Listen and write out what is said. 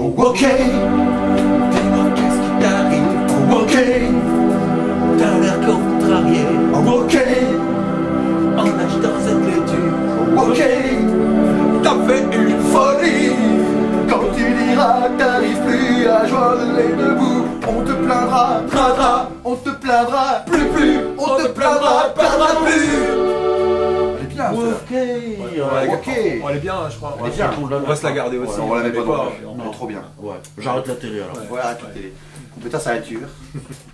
Oh ok, dis-moi qu'est-ce qui t'arrive. Oh ok, t'as l'air contrarié. Oh ok, en achetant cette laitue. Oh ok, t'as fait une folie. Quand tu diras que t'arrives plus à joindre les deux bouts, on te plaindra, traindra, on te plaindra, plus, on te plaindra, perdra plus. Elle est bien, Ok. ok. Elle est bien, je crois. Elle est bien. On va se la garder aussi. On la met pas non dans le. Elle est trop bien. Ouais, j'arrête la télé alors. Ouais, arrête la télé. Putain, ça va être dur.